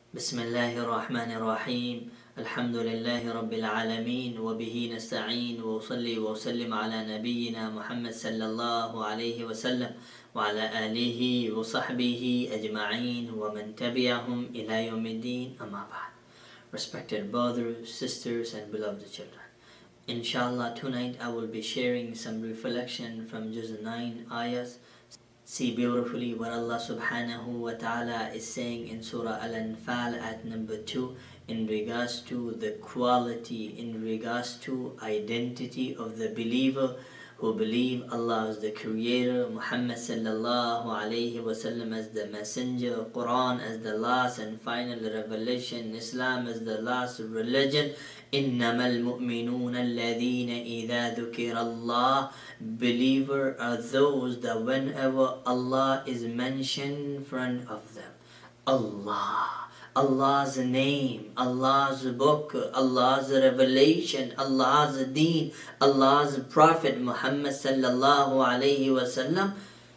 بسم الله الرحمن الرحيم الحمد لله رب العالمين وبه نستعين وأصلي وأسلم على نبينا محمد صلى الله عليه وسلم وعلى آله وصحبه أجمعين ومن تبعهم إلى يوم الدين أما بعد. Respected brothers, sisters and beloved children, Inshallah tonight I will be sharing some reflection from Juz 9 ayahs. See beautifully what Allah subhanahu wa ta'ala is saying in Surah Al-Anfal at number 2 in regards to the quality, in regards to identity of the believer who believe Allah is the creator, Muhammad sallallahu alayhi wasallam as the messenger, Quran as the last and final revelation, Islam as the last religion. إنما المؤمنون الذين إذا ذكر الله. Believer are those that whenever Allah is mentioned in front of them, Allah's name, Allah's book, Allah's revelation, Allah's deen, Allah's prophet Muhammad sallallahu alayhi wasallam,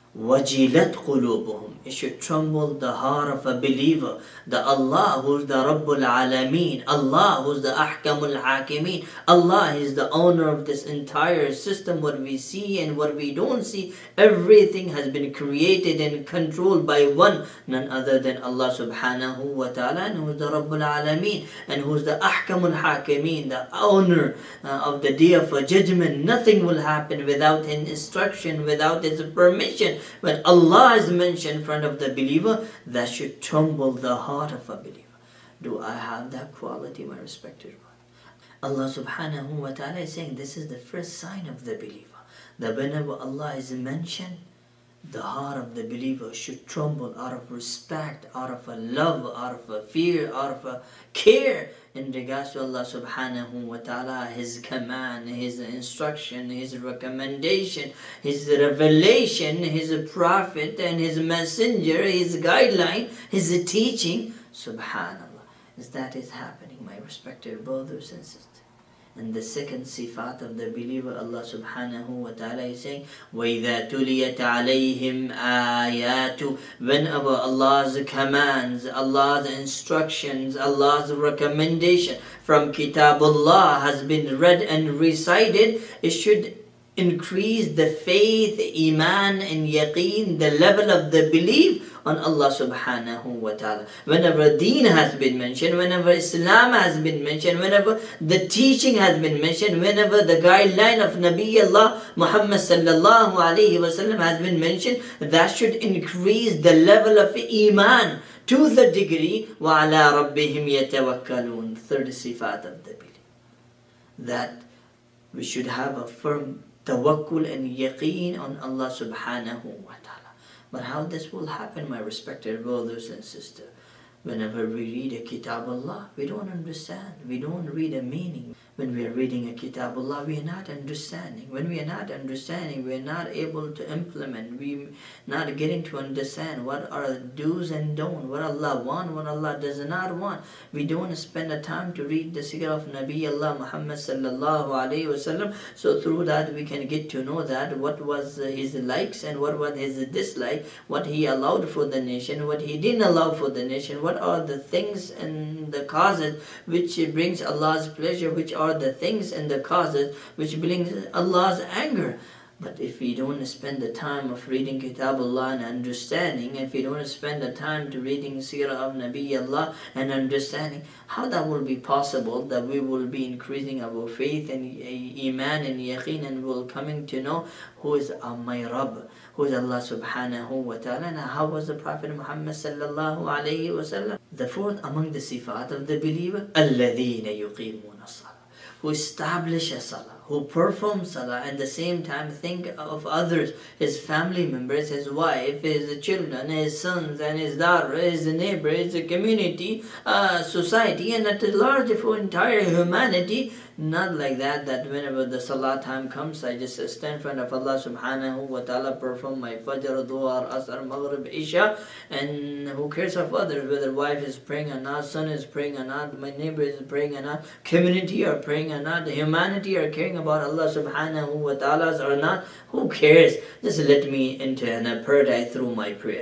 wajilat qulubuhum. It should tremble the heart of a believer. The Allah who's the Rabbul Alameen, Allah who's the Ahkamul Hakimeen, Allah is the owner of this entire system. What we see and what we don't see, everything has been created and controlled by one, none other than Allah subhanahu wa ta'ala, and who's the Rabbul Alameen, and who's the Ahkamul Hakimeen, the owner of the day of judgment. Nothing will happen without His instruction, without His permission. When Allah is mentioned in front of the believer, that should tremble the heart of a believer. Do I have that quality, my respected one? Allah subhanahu wa ta'ala is saying this is the first sign of the believer, that whenever Allah is mentioned, the heart of the believer should tremble out of respect, out of a love, out of a fear, out of a care in regards to Allah subhanahu wa ta'ala, His command, His instruction, His recommendation, His revelation, His prophet and His messenger, His guideline, His teaching. Subhanallah. As that is happening, my respected brothers and sisters. And the second sifat of the believer, Allah subhanahu wa ta'ala is saying, وَإِذَا تُلِيَتْ عَلَيْهِمْ آيَاتُ. Whenever Allah's commands, Allah's instructions, Allah's recommendation from Kitabullah has been read and recited, it should increase the faith, iman and yaqeen, the level of the belief on Allah subhanahu wa ta'ala. Whenever deen has been mentioned, whenever Islam has been mentioned, whenever the teaching has been mentioned, whenever the guideline of Nabi Allah Muhammad sallallahu alayhi wasallam has been mentioned, that should increase the level of iman to the degree وَعَلَىٰ رَبِّهِمْ يَتَوَكَّلُونَ. Third sifat of the belief, that we should have a firm tawakkul and yaqeen on Allah subhanahu wa ta'ala. But how this will happen, my respected brothers and sisters? Whenever we read a Kitab Allah, we don't understand. We don't read a meaning. When we are reading a Kitab Allah, we are not understanding. When we are not understanding, we are not able to implement. We are not getting to understand what are do's and don'ts, what Allah wants, what Allah does not want. We don't spend the time to read the Sirah of Nabi Allah Muhammad sallallahu alayhi wasallam. So through that we can get to know that what was his likes and what was his dislike, what he allowed for the nation, what he didn't allow for the nation, what are the things and the causes which brings Allah's pleasure, which are the things and the causes which brings Allah's anger. But if we don't spend the time of reading Kitabullah and understanding, if we don't spend the time to reading Sirah of Nabi Allah and understanding, how that will be possible that we will be increasing our faith and iman and yaqeen, and will coming to know who is my Rabb, who is Allah subhanahu wa ta'ala, and how was the Prophet Muhammad sallallahu alayhi wasallam. The fourth among the sifat of the believer, الَّذِينَ يُقِيمُونَ الصَّلَاةَ. Who establish a salah, who perform salah, and at the same time think of others, his family members, his wife, his children, his sons and his daughter, his neighbor, his community, society, and at large for entire humanity. Not like that, that whenever the salah time comes, I just stand in front of Allah subhanahu wa ta'ala, perform my fajr, duha, asr, maghrib, isha, and who cares of others, whether wife is praying or not, son is praying or not, my neighbor is praying or not, community are praying or not, humanity are caring about Allah subhanahu wa ta'ala or not. Who cares? Just let me enter in a paradise through my prayer.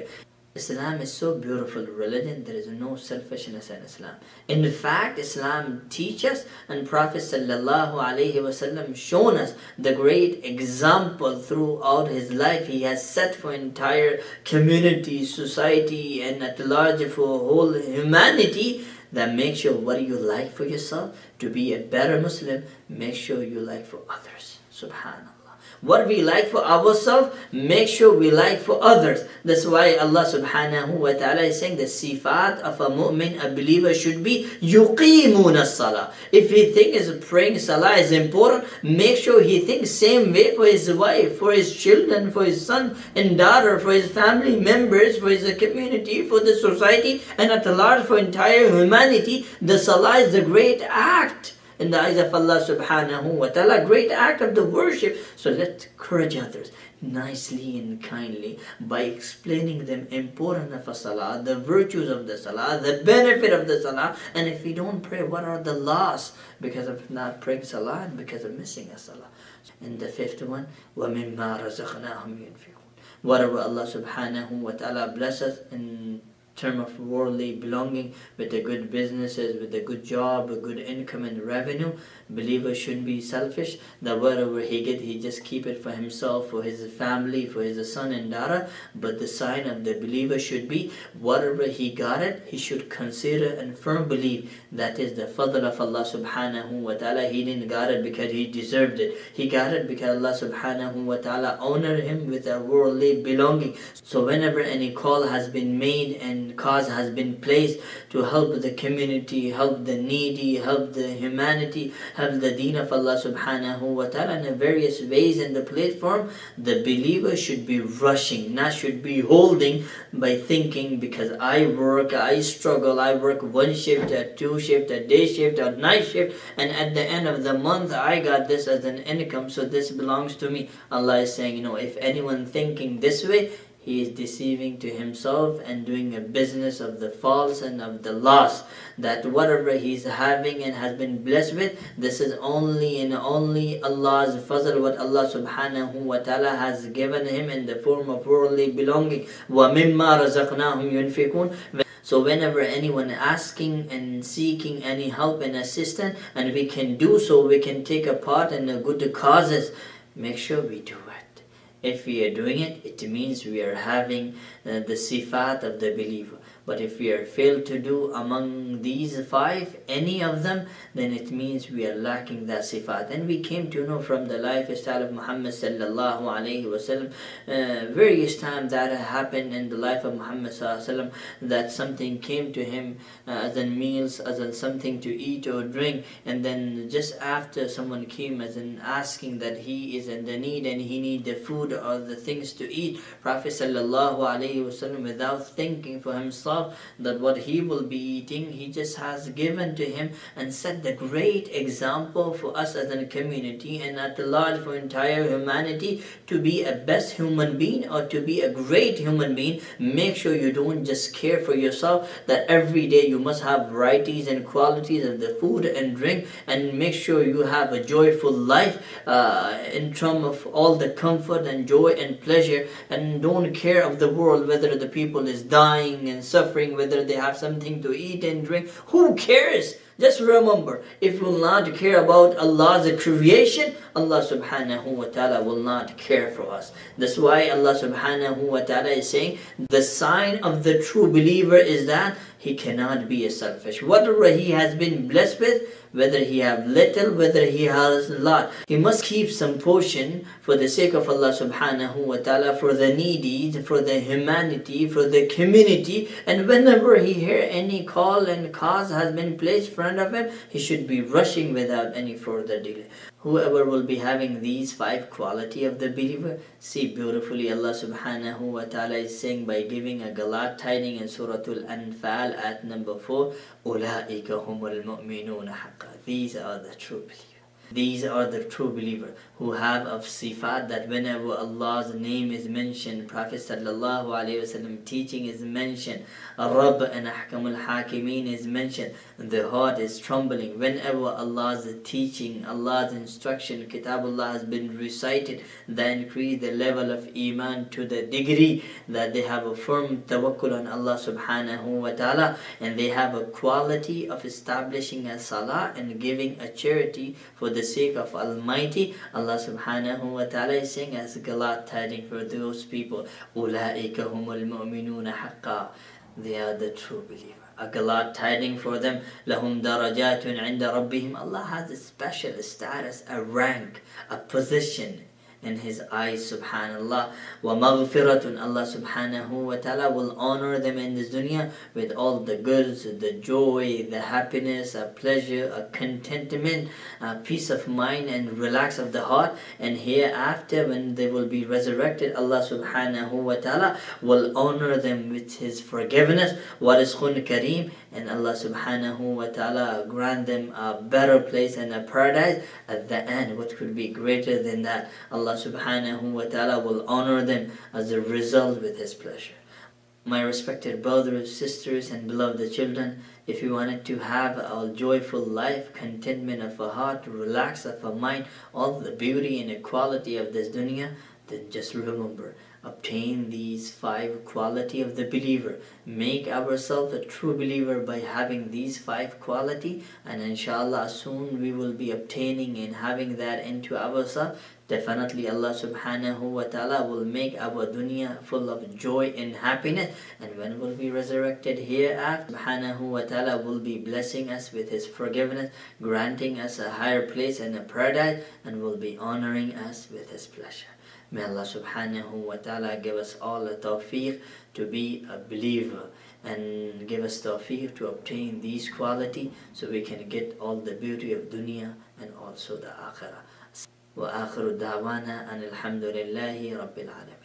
Islam is so beautiful religion. There is no selfishness in Islam. In fact, Islam teaches, and Prophet sallallahu alaihi wasallam shown us the great example throughout his life. He has set for entire community, society, and at large for whole humanity, that make sure what you like for yourself to be a better Muslim, make sure you like for others. Subhanallah. What we like for ourselves, make sure we like for others. That's why Allah subhanahu wa ta'ala is saying the sifat of a mu'min, a believer, should be yuqeemuna salah. If he thinks praying salah is important, make sure he thinks same way for his wife, for his children, for his son and daughter, for his family members, for his community, for the society, and at large for entire humanity. The salah is the great act in the eyes of Allah subhanahu wa ta'ala, great act of the worship. So let's encourage others nicely and kindly by explaining them importance of a salah, the virtues of the salah, the benefit of the salah. And if we don't pray, what are the loss because of not praying salah and because of missing a salah? And the fifth one, وَمِمَّا رَزَقْنَاهُمْ يُنْفِقُونَ. Whatever Allah subhanahu wa ta'ala bless us in term of worldly belonging, with the good businesses, with a good job, a good income and revenue, believer shouldn't be selfish that whatever he get, he just keep it for himself, for his family, for his son and daughter. But the sign of the believer should be whatever he got it, he should consider and firm believe that is the fadl of Allah subhanahu wa ta'ala. He didn't got it because he deserved it. He got it because Allah subhanahu wa ta'ala honored him with a worldly belonging. So whenever any call has been made and cause has been placed to help the community, help the needy, help the humanity, help the deen of Allah subhanahu wa ta'ala in various ways in the platform, the believer should be rushing, not should be holding by thinking because I work, I struggle, I work one shift, a two shift, a day shift, a night shift, and at the end of the month I got this as an income, so this belongs to me. Allah is saying, if anyone thinking this way, he is deceiving to himself and doing a business of the false and of the loss. That whatever he's having and has been blessed with, this is only and only Allah's fazl, what Allah subhanahu wa ta'ala has given him in the form of worldly belonging. وَمِمَّا رَزَقْنَاهُمْ يُنْفِقُونَ. So whenever anyone asking and seeking any help and assistance, and we can do so, we can take a part in the good causes, make sure we do it. If we are doing it, it means we are having the sifat of the believer. But if we are failed to do among these five, any of them, then it means we are lacking that sifat. And we came to know from the lifestyle of Muhammad sallallahu alaihi wasallam, various times that happened in the life of Muhammad sallallahu alaihi wasallam, that something came to him as in meals, as in something to eat or drink, and then just after someone came as in asking that he is in the need and he need the food or the things to eat, Prophet sallallahu alaihi wasallam, without thinking for himself that what he will be eating, he just has given to him and set the great example for us as a community and at large for entire humanity to be a best human being or to be a great human being. Make sure you don't just care for yourself, that every day you must have varieties and qualities of the food and drink, and make sure you have a joyful life in terms of all the comfort and joy and pleasure, and don't care of the world whether the people is dying and suffering, whether they have something to eat and drink. Who cares? Just remember, if we will not care about Allah's creation, Allah subhanahu wa ta'ala will not care for us. That's why Allah subhanahu wa ta'ala is saying, the sign of the true believer is that he cannot be a selfish. Whatever he has been blessed with, whether he have little, whether he has a lot, he must keep some portion for the sake of Allah subhanahu wa ta'ala, for the needy, for the humanity, for the community. And whenever he hear any call and cause has been placed in front of him, he should be rushing without any further delay. Whoever will be having these five quality of the believer, see beautifully Allah subhanahu wa ta'ala is saying by giving a glad tiding in Surah Al-Anfal at number 4, أُولَٰئِكَ هُمُ الْمُؤْمِنُونَ حَقًّا. These are the true believers. These are the true believers who have of sifat that whenever Allah's name is mentioned, Prophet sallallahu alaihi wasallam teaching is mentioned, Rabb and Ahkamul Hakimeen is mentioned, the heart is trembling. Whenever Allah's teaching, Allah's instruction, Kitabullah has been recited, they increase the level of Iman to the degree that they have a firm tawakkul on Allah subhanahu wa ta'ala, and they have a quality of establishing a salah and giving a charity for the sake of Almighty. Allah subhanahu wa ta'ala is saying as glad tidings for those people, Ulaika humul mu'minuna haqqa, they are the true believer. A glad tiding for them, lahum darajatun inda rabbihim. Allah has a special status, a rank, a position in His eyes, subhanallah. Wa maghfiratun, Allah subhanahu wa ta'ala will honor them in this dunya with all the goods, the joy, the happiness, a pleasure, a contentment, a peace of mind and relax of the heart. And hereafter when they will be resurrected, Allah subhanahu wa ta'ala will honor them with His forgiveness, wa rizqun kareem, and Allah subhanahu wa ta'ala grant them a better place and a paradise at the end. What could be greater than that? Allah subhanahu wa ta'ala will honor them as a result with His pleasure. My respected brothers, sisters and beloved children, if you wanted to have a joyful life, contentment of a heart, relax of a mind, all the beauty and equality of this dunya, then just remember, obtain these 5 quality of the believer. Make ourselves a true believer by having these 5 quality, and inshallah soon we will be obtaining and having that into ourselves. Definitely Allah subhanahu wa ta'ala will make our dunya full of joy and happiness, and when we'll be resurrected hereafter, subhanahu wa ta'ala will be blessing us with His forgiveness, granting us a higher place and a paradise, and will be honoring us with His pleasure. May Allah subhanahu wa ta'ala give us all a tawfiq to be a believer, and give us tawfiq to obtain these quality so we can get all the beauty of dunya and also the akhirah. Wa akhiru da'wana an alhamdulillahi rabbil alamin.